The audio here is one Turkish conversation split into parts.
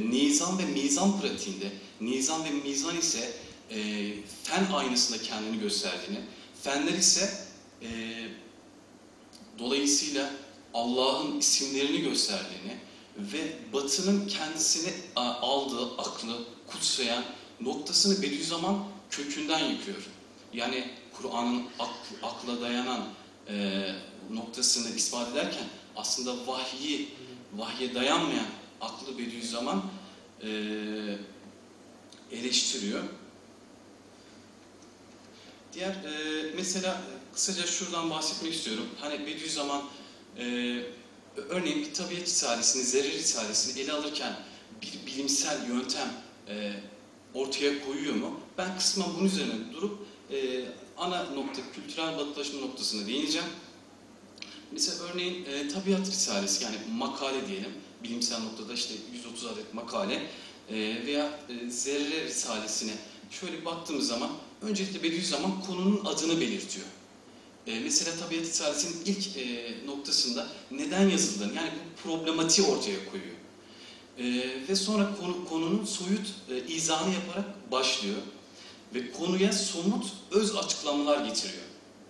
Nizam ve mizan pratiğinde, nizam ve mizan ise fen aynasında kendini gösterdiğini, fenler ise e, dolayısıyla Allah'ın isimlerini gösterdiğini ve Batı'nın kendisine aldığı aklı kutsayan noktasını Bediüzzaman kökünden yıkıyor. Yani Kur'an'ın akla dayanan noktasını ispat ederken aslında vahye dayanmayan aklı Bediüzzaman eleştiriyor. Diğer mesela kısaca şuradan bahsetmek istiyorum. Hani Bediüzzaman örneğin bir tabiat risalesini, zerre risalesini ele alırken bir bilimsel yöntem ortaya koyuyor mu? Ben kısmen bunun üzerine durup ana nokta, kültürel batılaşma noktasına değineceğim. Mesela örneğin tabiat risalesi, yani makale diyelim, bilimsel noktada işte 130 adet makale veya zerre risalesine şöyle baktığımız zaman öncelikle Bediüzzaman konunun adını belirtiyor. Mesela tabiat risalesinin ilk noktasında neden yazıldığını, yani bu problematiği ortaya koyuyor. Ve sonra konunun soyut izahını yaparak başlıyor ve konuya somut öz açıklamalar getiriyor.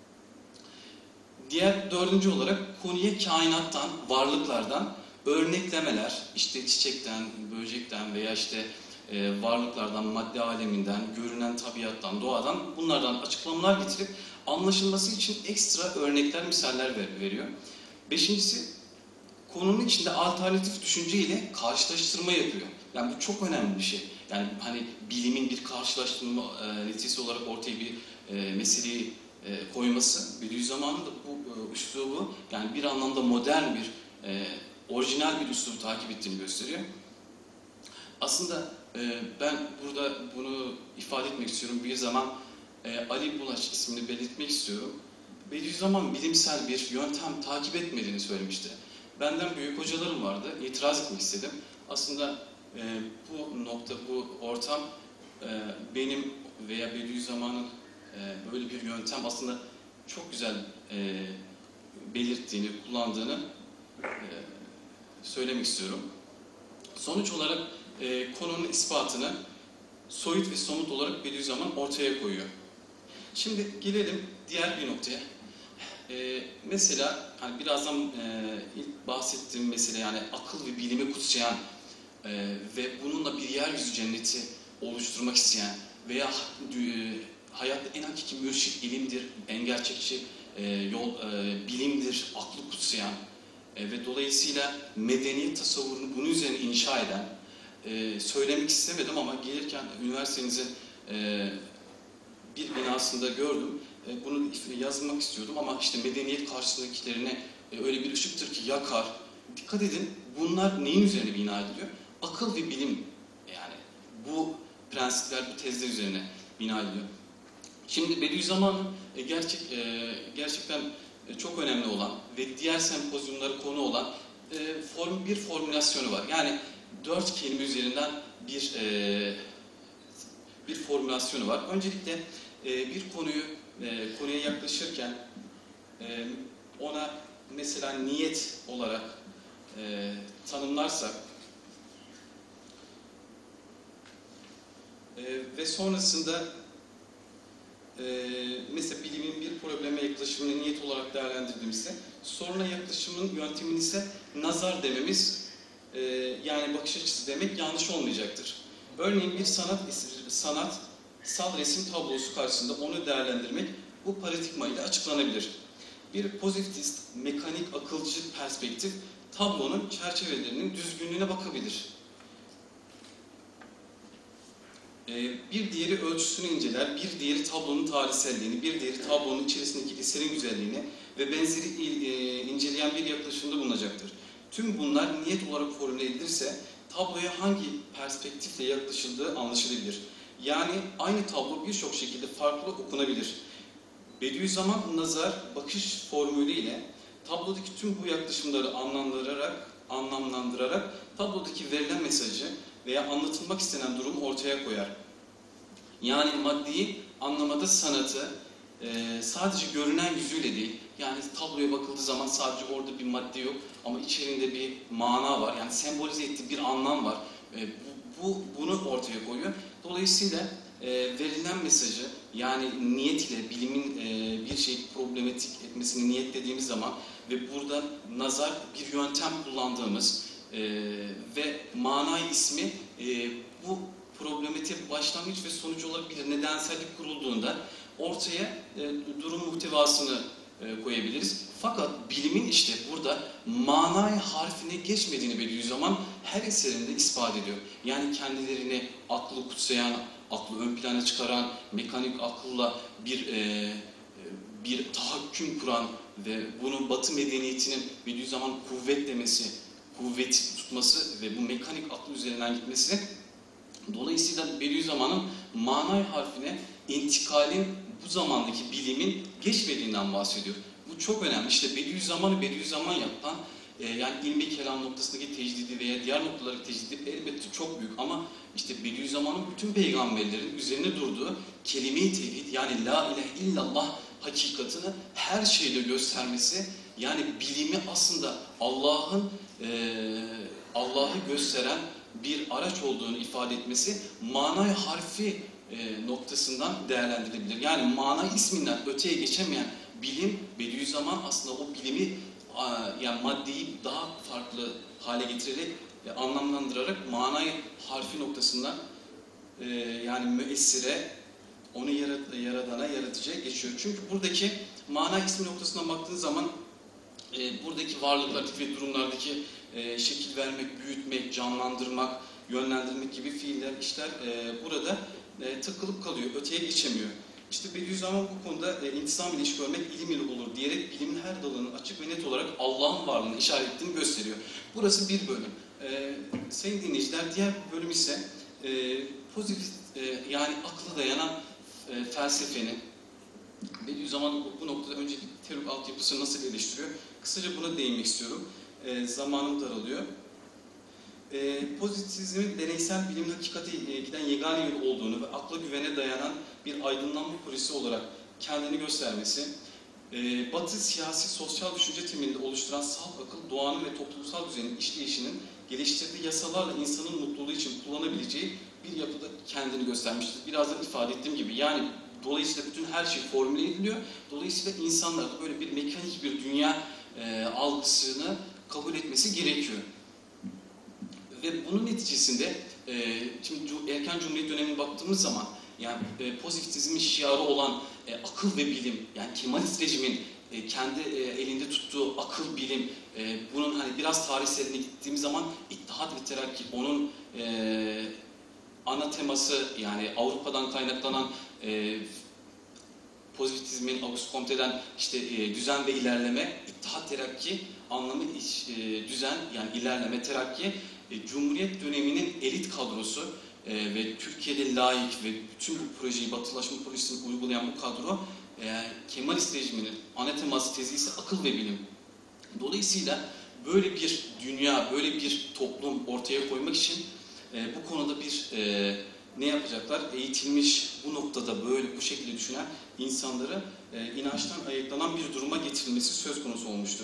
Diğer dördüncü olarak konuya kainattan, varlıklardan örneklemeler, işte çiçekten, böcekten veya işte varlıklardan, madde aleminden, görünen tabiattan, doğadan bunlardan açıklamalar getirip anlaşılması için ekstra örnekler, misaller veriyor. Beşincisi, konunun içinde alternatif düşünce ile karşılaştırma yapıyor. Yani bu çok önemli bir şey. Yani hani bilimin bir karşılaştırma neticesi olarak ortaya bir meseleyi koyması, Bediüzzaman'ın da bu üslubu, yani bir anlamda modern bir, orijinal bir üslubu takip ettiğini gösteriyor. Aslında ben burada bunu ifade etmek istiyorum. Bir zaman Ali Bulaç ismini belirtmek istiyorum. Bediüzzaman bilimsel bir yöntem takip etmediğini söylemişti. Benden büyük hocalarım vardı, itiraz etmek istedim. Aslında bu nokta, bu ortam benim veya Bediüzzaman'ın böyle bir yöntem aslında çok güzel belirttiğini, kullandığını söylemek istiyorum. Sonuç olarak konunun ispatını soyut ve somut olarak Bediüzzaman ortaya koyuyor. Şimdi gelelim diğer bir noktaya. Mesela hani birazdan ilk bahsettiğim mesele, yani akıl ve bilimi kutsayan ve bununla bir yeryüzü cenneti oluşturmak isteyen veya hayatta en hakiki mürşit ilimdir, en gerçekçi yol bilimdir, aklı kutsayan ve dolayısıyla medeniyet tasavvurunu bunun üzerine inşa eden, söylemek istemedim ama gelirken üniversitenizin bir binasında gördüm. Bunu yazmak istiyordum ama işte medeniyet karşısındakilerine öyle bir ışıktır ki yakar. Dikkat edin, bunlar neyin üzerine bina ediliyor? Akıl ve bilim, yani bu prensipler, bu tezler üzerine bina ediliyor. Şimdi Bediüzzaman'ın gerçekten çok önemli olan ve diğer sempozyumlara konu olan bir formülasyonu var. Yani 4 kelime üzerinden bir formülasyonu var. Öncelikle bir konuya yaklaşırken ona mesela niyet olarak tanımlarsak ve sonrasında mesela bilimin bir probleme yaklaşımını niyet olarak değerlendirdiğimizde soruna yaklaşımın yöntemini ise nazar dememiz, yani bakış açısı demek yanlış olmayacaktır. Örneğin bir sanatsal resim tablosu karşısında onu değerlendirmek bu paradigma ile açıklanabilir. Bir pozitivist, mekanik, akılcı perspektif tablonun çerçevelerinin düzgünlüğüne bakabilir. Bir diğeri ölçüsünü inceler, bir diğeri tablonun tarihselliğini, bir diğeri tablonun içerisindeki eserin güzelliğini ve benzeri inceleyen bir yaklaşımda bulunacaktır. Tüm bunlar niyet olarak formüle edilirse tabloya hangi perspektifle yaklaşıldığı anlaşılabilir. Yani aynı tablo birçok şekilde farklı okunabilir. Bediüzzaman nazar, bakış formülüyle tablodaki tüm bu yaklaşımları anlamlandırarak tablodaki verilen mesajı veya anlatılmak istenen durumu ortaya koyar. Yani maddeyi anlamada sanatı sadece görünen yüzüyle değil, yani tabloya bakıldığı zaman sadece orada bir madde yok ama içerisinde bir mana var, yani sembolize ettiği bir anlam var. Bunu ortaya koyuyor. Dolayısıyla verilen mesajı, yani niyet ile bilimin bir şeyi problematik etmesini niyetlediğimiz zaman ve burada nazar bir yöntem kullandığımız ve manay ismi bu problematiğe başlangıç ve sonuç olabilir. Nedensellik kurulduğunda ortaya durum muhtevasını koyabiliriz. Fakat bilimin işte burada manay harfine geçmediğini Bediüzzaman her eserinde ispat ediyor. Yani kendilerini aklı kutsayan, aklı ön plana çıkaran, mekanik akılla bir tahakküm kuran ve bunu Batı medeniyetinin Bediüzzaman kuvvet demesi, kuvvet tutması ve bu mekanik aklı üzerinden gitmesi, dolayısıyla Bediüzzaman'ın manay harfine intikalin bu zamandaki bilimin geçmediğinden bahsediyor. Bu çok önemli. İşte Bediüzzaman'ı Bediüzzaman yapan, yani ilmi kelam noktasındaki tecdidi veya diğer noktalardaki tecdidi elbette çok büyük ama işte Bediüzzaman'ın bütün peygamberlerin üzerine durduğu kelime-i tevhid, yani la ilahe illallah hakikatını her şeyde göstermesi, yani bilimi aslında Allah'ı gösteren bir araç olduğunu ifade etmesi manay harfi noktasından değerlendirilebilir. Yani manay isminden öteye geçemeyen bilim, Bediüzzaman aslında o bilimi yani maddeyi daha farklı hale getirerek anlamlandırarak manay harfi noktasından yani müessire, onu yaradana, yaratıcıya geçiyor. Çünkü buradaki mana ismi noktasından baktığınız zaman buradaki varlıklardaki ve durumlardaki şekil vermek, büyütmek, canlandırmak, yönlendirmek gibi fiiller, işler burada takılıp kalıyor, öteye geçemiyor. İşte Bediüzzaman bu konuda intisam ile iş görmek ilim ile olur diyerek bilimin her dalının açık ve net olarak Allah'ın varlığını işaret ettiğini gösteriyor. Burası bir bölüm. Sayın dinleyiciler, diğer bölüm ise pozitif yani akla dayanan felsefenin, Bediüzzaman bu noktada öncelikle teorik altyapısını nasıl eleştiriyor? Kısaca buna değinmek istiyorum. Zamanım daralıyor. Pozitivizmin deneysel bilimin hakikate giden yegane yol olduğunu ve akla güvene dayanan bir aydınlanma projesi olarak kendini göstermesi, Batı siyasi sosyal düşünce temelinde oluşturan salt akıl, doğanın ve toplumsal düzenin işleyişinin geliştirdiği yasalarla insanın mutluluğu için kullanabileceği bir yapıda kendini göstermiştir. Birazdan ifade ettiğim gibi, yani dolayısıyla bütün her şey formüle ediliyor. Dolayısıyla insanlar da böyle bir mekanik bir dünya algısını kabul etmesi gerekiyor. Ve bunun neticesinde şimdi erken Cumhuriyet dönemine baktığımız zaman yani pozitivizmin şiarı olan akıl ve bilim, yani Kemalist rejimin kendi elinde tuttuğu akıl, bilim, bunun hani biraz tarihseline gittiğimiz zaman İttihat ve Terakki, onun ana teması, yani Avrupa'dan kaynaklanan pozitivizmin, Auguste Comte'den işte düzen ve ilerleme, İttihat Terakki anlamı düzen, yani ilerleme, terakki, Cumhuriyet döneminin elit kadrosu ve Türkiye'de laik ve bütün bu projeyi, batılaşma projesini uygulayan bu kadro, Kemalist rejiminin ana teması, tezi ise akıl ve bilim. Dolayısıyla böyle bir dünya, böyle bir toplum ortaya koymak için bu konuda bir ne yapacaklar? Eğitilmiş, bu noktada böyle bu şekilde düşünen insanları inançtan ayıklanan bir duruma getirilmesi söz konusu olmuştur.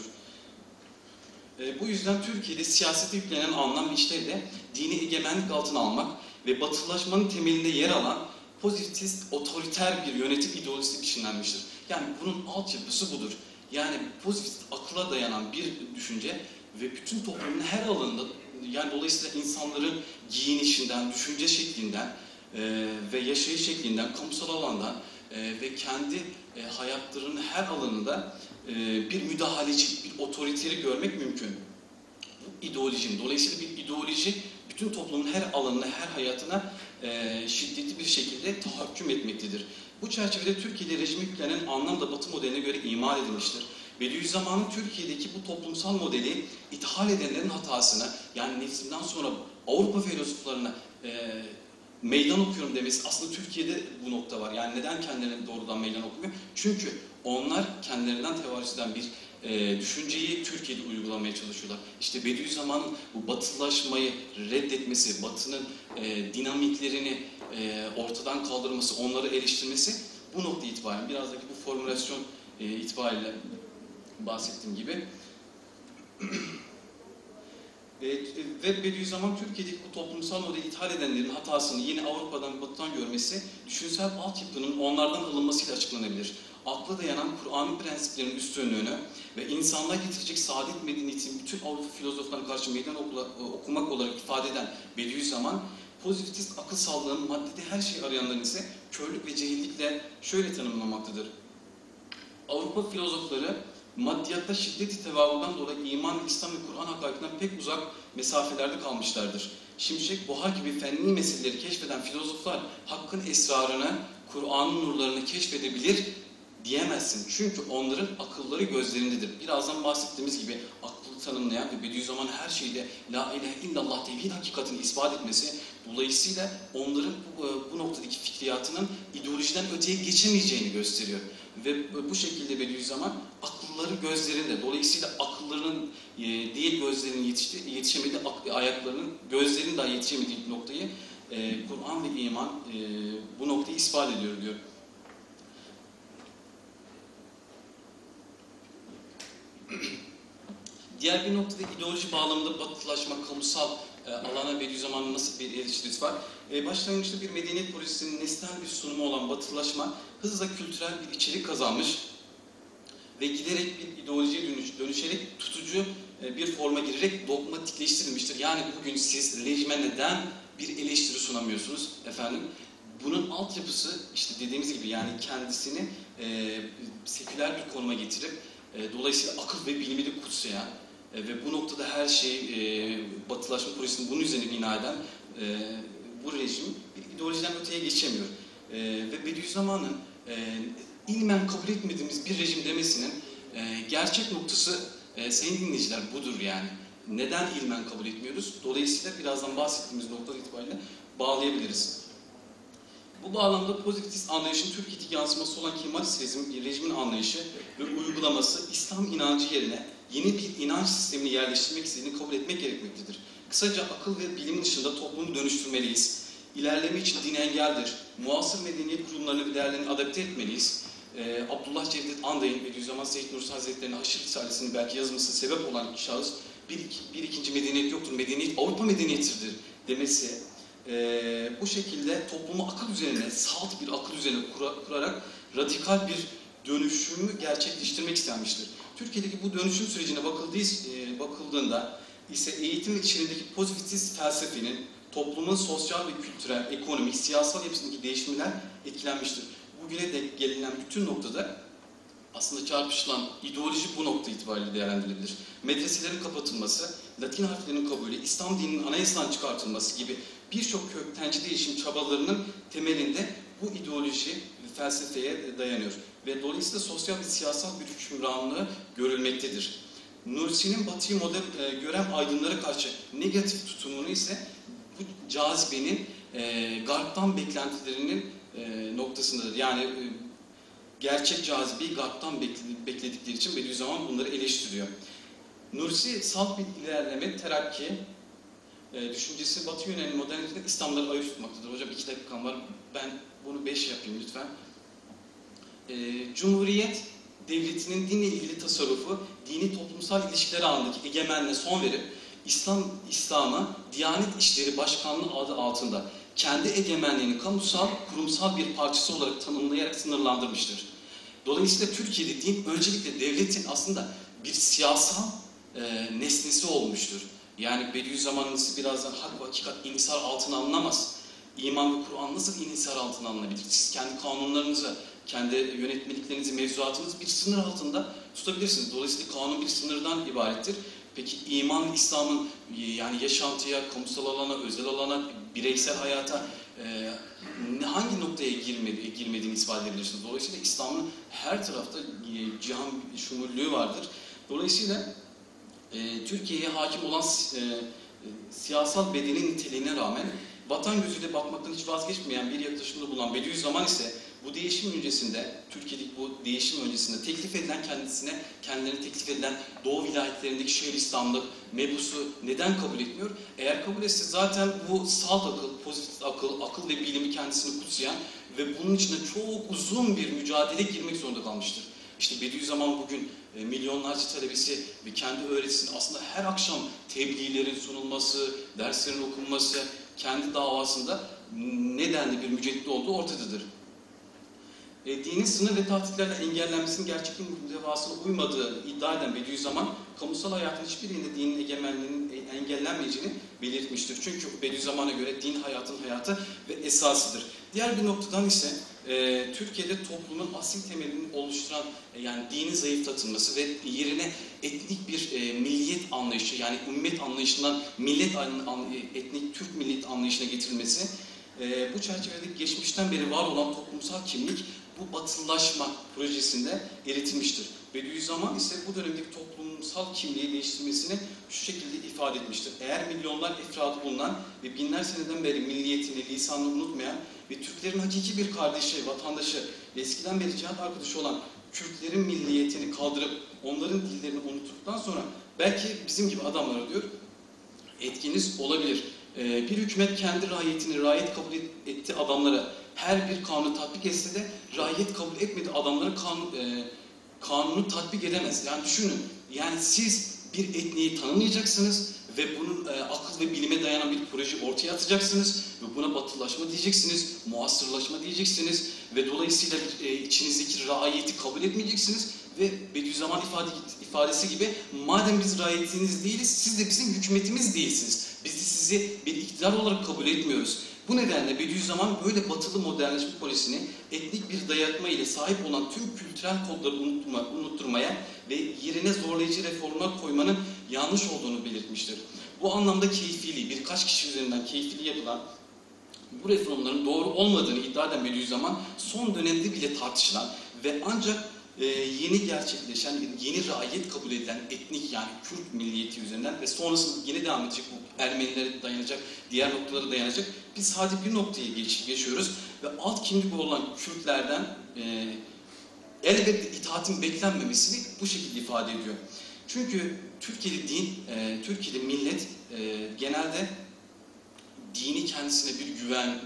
Bu yüzden Türkiye'de siyasete yüklenen anlam işleri dini egemenlik altına almak ve batılaşmanın temelinde yer alan pozitivist, otoriter bir yönetim ideolojisi biçimlenmiştir. Yani bunun altyapısı budur. Yani pozitivist, akla dayanan bir düşünce ve bütün toplumun her alanında, yani dolayısıyla insanların giyinişinden, düşünce şeklinden ve yaşayış şeklinden, kamusal alandan ve kendi hayatlarının her alanında bir müdahaleci, bir otoriteri görmek mümkün. Bu ideolojinin, dolayısıyla bir ideoloji bütün toplumun her alanına, her hayatına şiddetli bir şekilde tahakküm etmektedir. Bu çerçevede Türkiye'de rejime yüklenen anlam da Batı modeline göre imal edilmiştir. Bediüzzaman'ın Türkiye'deki bu toplumsal modeli ithal edenlerin hatasını, yani nefsinden sonra Avrupa filozoflarına meydan okuyorum demesi, aslında Türkiye'de bu nokta var. Yani neden kendilerine doğrudan meydan okumuyor? Çünkü onlar kendilerinden tevarüz eden bir düşünceyi Türkiye'de uygulamaya çalışıyorlar. İşte Bediüzzaman'ın bu batılaşmayı reddetmesi, Batı'nın dinamiklerini ortadan kaldırması, onları eleştirmesi bu nokta itibaren, birazdaki bu formülasyon itibariyle bahsettiğim gibi Ve Bediüzzaman Türkiye'deki bu toplumsal modeli ithal edenlerin hatasını yeni Avrupa'dan, Batı'dan görmesi, düşünsel altyapının onlardan alınmasıyla açıklanabilir. Akla dayanan Kur'an'ın prensiplerinin üstünlüğünü ve insanlığa getirecek saadet medeniyetini bütün Avrupa filozoflarına karşı meydan okumak olarak ifade eden Bediüzzaman, pozitivist akıl sağlığının maddede her şeyi arayanların ise körlük ve cehillikle şöyle tanımlamaktadır. Avrupa filozofları maddiyatta şiddet-i tevahürden dolayı iman, İslam ve Kur'an hakikaten pek uzak mesafelerde kalmışlardır. Şimşek, buhar gibi fenni meseleleri keşfeden filozoflar hakkın esrarını, Kur'an'ın nurlarını keşfedebilir diyemezsin. Çünkü onların akılları gözlerindedir. Birazdan bahsettiğimiz gibi aklı tanımlayan ve Bediüzzaman her şeyde La ilahe illallah tevhid hakikatini ispat etmesi, dolayısıyla onların bu noktadaki fikriyatının ideolojiden öteye geçemeyeceğini gösteriyor. Ve bu şekilde Bediüzzaman akılları gözlerinde, dolayısıyla akıllarının değil gözlerinin yetişemediği, ayaklarının, gözlerinin daha yetişemediği noktayı Kur'an ve iman bu noktayı ispat ediyor diyor. Diğer bir noktada ideoloji bağlamında batılaşma, kamusal alana Bediüzzaman'ın nasıl bir eleştirisi var? Başlangıçta bir medeniyet projesinin nesnel bir sunumu olan batılaşma hızla kültürel bir içerik kazanmış ve giderek bir ideolojiye dönüşerek tutucu bir forma girerek dogmatikleştirilmiştir. Yani bugün siz rejime neden bir eleştiri sunamıyorsunuz efendim? Bunun altyapısı işte dediğimiz gibi yani kendisini seküler bir konuma getirip dolayısıyla akıl ve bilimi de kutsayan ve bu noktada her şey batılaşma projesinin bunun üzerine bina eden bu rejim bir ideolojiden öteye geçemiyor. Ve Bediüzzaman'ın ilmen kabul etmediğimiz bir rejim demesinin gerçek noktası sayın dinleyiciler budur yani. Neden ilmen kabul etmiyoruz? Dolayısıyla birazdan bahsettiğimiz noktalar itibariyle bağlayabiliriz. Bu bağlamda pozitivist anlayışın Türkiye'deki yansıması olan Kemalist rejimin anlayışı ve uygulaması İslam inancı yerine yeni bir inanç sistemini yerleştirmek istediğini kabul etmek gerekmektedir. Kısaca akıl ve bilim dışında toplumu dönüştürmeliyiz. İlerleme için din engeldir. Muasır medeniyet kurumlarını ve değerlerini adapte etmeliyiz. Abdullah Cevdet Anday'ın Bediüzzaman Seyyid Nursi Hazretleri'ne Haşr Risalesi'nin belki yazmasına sebep olan şahıs bir ikinci medeniyet yoktur, medeniyet Avrupa medeniyetidir demesi bu şekilde toplumu akıl üzerine, salt bir akıl üzerine kurarak radikal bir dönüşümü gerçekleştirmek istenmiştir. Türkiye'deki bu dönüşüm sürecine bakıldığında ise eğitim içindeki pozitivist felsefenin toplumun sosyal ve kültürel, ekonomik, siyasal yapısındaki değişimler etkilenmiştir. Bugüne dek gelinen bütün noktada aslında çarpışılan ideoloji bu nokta itibariyle değerlendirilebilir. Medreselerin kapatılması, Latin harflerinin kabulü, İslam dininin anayasadan çıkartılması gibi birçok köktenci değişim çabalarının temelinde bu ideoloji ve felsefeye dayanıyor. Ve dolayısıyla sosyal ve siyasal bir hükümranlığı görülmektedir. Nursi'nin Batı'yı model gören aydınlara karşı negatif tutumunu ise bu cazibenin Garp'tan beklentilerinin noktasındadır. Yani gerçek cazibeyi Garp'tan bekledikleri için Bediüzzaman bunları eleştiriyor. Nursi salt bir ilerleme, terakki, düşüncesi Batı yönelik modernitenin İslam'ları ayırt tutmaktadır. Hocam 2 dakikam var, ben bunu 5 yapayım lütfen. Cumhuriyet devletinin dinle ilgili tasarrufu, dini toplumsal ilişkiler alanındaki egemenliğe son verip, İslam'ı Diyanet İşleri Başkanlığı adı altında kendi egemenliğini kamusal, kurumsal bir parçası olarak tanımlayarak sınırlandırmıştır. Dolayısıyla Türkiye'de din öncelikle devletin aslında bir siyasal nesnesi olmuştur. Yani Bediüzzaman'ın birazdan hak ve hakikat inhisar altına alınamaz. İman ve Kur'an nasıl inhisar altına alınabilir? Siz kendi kanunlarınızı, kendi yönetmeliklerinizi, mevzuatınızı bir sınır altında tutabilirsiniz. Dolayısıyla kanun bir sınırdan ibarettir. Peki iman ve İslam'ın yani yaşantıya, kamusal alana, özel alana, bireysel hayata hangi noktaya girmediğini ispat edebilirsiniz. Dolayısıyla İslam'ın her tarafta cihan şumullüğü vardır. Dolayısıyla Türkiye'ye hakim olan siyasal bedenin niteliğine rağmen vatan gözüyle bakmaktan hiç vazgeçmeyen bir yaklaşımda bulunan Bediüzzaman ise bu değişim öncesinde, Türkiye'deki bu değişim öncesinde kendilerine teklif edilen Doğu vilayetlerindeki Şeyhülislamlık mebusu neden kabul etmiyor? Eğer kabul etse zaten bu salt akıl, pozitif akıl ve bilimi kendisini kutsayan ve bunun içinde çok uzun bir mücadele girmek zorunda kalmıştır. İşte Bediüzzaman bugün milyonlarca talebesi ve kendi öğretisinin aslında her akşam tebliğlerin sunulması, derslerin okunması, kendi davasında nedenli bir müceddit olduğu ortadadır. Dinin sınır ve tahditlerle engellenmesinin gerçekliğin muhtevasına uymadığı iddia eden Bediüzzaman, kamusal hayatın hiçbirinde dinin egemenliğinin engellenmeyeceğini belirtmiştir. Çünkü Bediüzzaman'a göre din hayatın hayatı ve esasıdır. Diğer bir noktadan ise Türkiye'de toplumun asil temelini oluşturan yani dinin zayıflatılması ve yerine etnik bir milliyet anlayışı yani ümmet anlayışından etnik Türk millet anlayışına getirilmesi, bu çerçevede geçmişten beri var olan toplumsal kimlik bu batılılaşma projesinde eritilmiştir. Bediüzzaman ise bu dönemdeki toplumsal kimliği değiştirmesini şu şekilde ifade etmiştir. Eğer milyonlar efradı bulunan ve binler seneden beri milliyetini, lisanını unutmayan ve Türklerin hakiki bir kardeşi, vatandaşı ve eskiden beri cihat arkadaşı olan Kürtlerin milliyetini kaldırıp onların dillerini unuttuktan sonra belki bizim gibi adamlara diyor etkiniz olabilir. Bir hükümet kendi raiyetini raiyet kabul etti adamlara her bir kanunu tatbik etse de raiyet kabul etmedi adamlara kanunu tatbik edemez. Yani düşünün, yani siz bir etniyi tanımayacaksınız ve bunun akıl ve bilime dayanan bir proje ortaya atacaksınız ve buna batılılaşma diyeceksiniz, muasırlaşma diyeceksiniz ve dolayısıyla içinizdeki raiyeti kabul etmeyeceksiniz ve Bediüzzaman ifadesi gibi madem biz raiyetiniz değiliz, siz de bizim hükümetimiz değilsiniz. Biz de sizi bir iktidar olarak kabul etmiyoruz. Bu nedenle Bediüzzaman böyle batılı modernleşme polisini etnik bir dayatma ile sahip olan tüm kültürel kodları unutturmaya ve yerine zorlayıcı reformlar koymanın yanlış olduğunu belirtmiştir. Bu anlamda keyfiliği, birkaç kişi üzerinden keyfiliği yapılan bu reformların doğru olmadığını iddia eden Bediüzzaman son dönemde bile tartışılan ve ancak yeni gerçekleşen, yeni raiyet kabul edilen etnik yani Kürt milliyeti üzerinden ve sonrasında yine devam edecek bu Ermenilere dayanacak, diğer noktalara dayanacak. Biz sadece bir noktaya geçiyoruz ve alt kimlik olan Kürtlerden elbette itaatin beklenmemesini bu şekilde ifade ediyor. Çünkü Türkiye'de din, Türkiye'de millet genelde dini kendisine bir güven,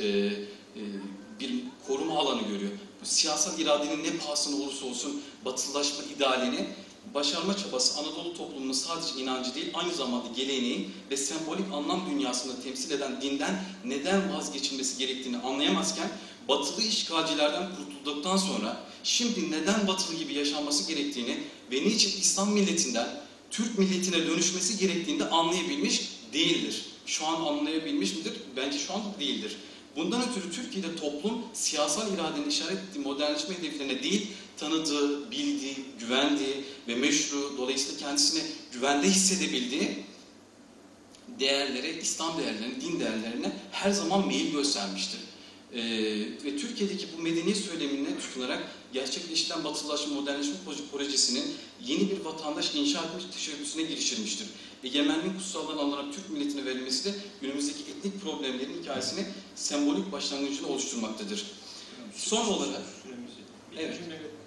bir koruma alanı görüyor. Bu siyasal iradenin ne pahasına olursa olsun batılılaşma idealini başarma çabası Anadolu toplumunun sadece inancı değil, aynı zamanda geleneği ve sembolik anlam dünyasında temsil eden dinden neden vazgeçilmesi gerektiğini anlayamazken, batılı işgalcilerden kurtulduktan sonra şimdi neden batılı gibi yaşanması gerektiğini ve niçin İslam milletinden Türk milletine dönüşmesi gerektiğini de anlayabilmiş değildir. Şu an anlayabilmiş midir? Bence şu an değildir. Bundan ötürü Türkiye'de toplum siyasal iradenin işaret ettiği modernleşme hedeflerine değil, tanıdığı, bildiği, güvendiği ve meşru, dolayısıyla kendisini güvende hissedebildiği değerlere, İslam değerlerine, din değerlerine her zaman meyil göstermiştir. Ve Türkiye'deki bu medeniyet söylemine tutunarak gerçekleştirilen batılılaşma, modernleşme projesinin yeni bir vatandaş inşa etmiş teşebbüsüne girişilmiştir. Egemenliğin kutsallığına alınarak Türk milletine verilmesi de günümüzdeki etnik problemlerin hikayesini sembolik başlangıcını oluşturmaktadır. Son olarak, evet,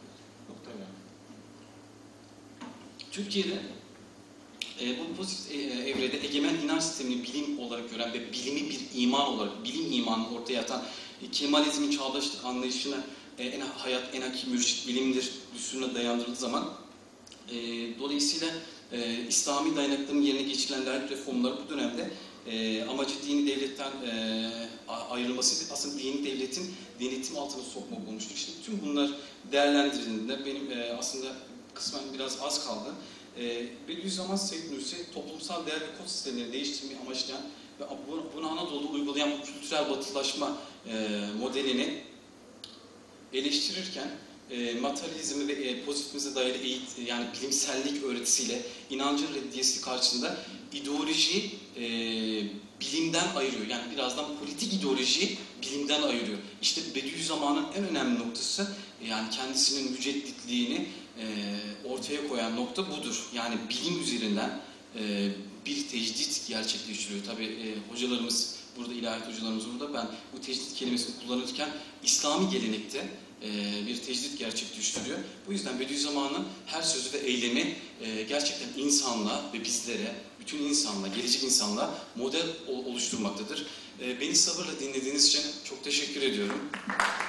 Türkiye'de bu pozitif evrede egemen inanç sistemini bilim olarak gören ve bilimi bir iman olarak, bilim imanını ortaya atan Kemalizmin çağdaşlık anlayışına hayat en hakim mürşit bilimdir düsturuna dayandırıldığı zaman dolayısıyla İslami dayanakların yerine geçirilen layık reformları bu dönemde amacı dini devletten ayrılması, aslında dini devletin denetim altına sokmak olmuştur. İşte tüm bunlar değerlendirildiğinde benim aslında kısmen biraz az kaldı. Bediüzzaman Said Nursi toplumsal değer ve kod sistemleri değiştirmeyi amaçlayan ve bunu Anadolu'da uygulayan bu kültürel batılaşma modelini eleştirirken materyalizmi ve pozitivizme dayalı yani bilimsellik öğretisiyle inancın reddiyesi karşısında ideoloji bilimden ayırıyor. Yani birazdan politik ideoloji bilimden ayırıyor. İşte Bediüzzaman'ın en önemli noktası yani kendisinin mücedditliğini ortaya koyan nokta budur. Yani bilim üzerinden bir tecdit gerçekleştiriyor. Tabii hocalarımız burada, ilahiyat hocalarımız burada. Ben bu tecdit kelimesini kullanırken İslami gelenekte bir tecdit gerçekleştiriyor. Bu yüzden Bediüzzaman'ın her sözü ve eylemi gerçekten insanlığa ve bizlere, bütün insanlığa, gelecek insanlığa model oluşturmaktadır. Beni sabırla dinlediğiniz için çok teşekkür ediyorum.